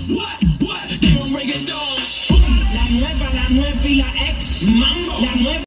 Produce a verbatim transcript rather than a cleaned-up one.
Tengo un reggaetón. La nueva, la nueva y la ex. Mambo. La nueva.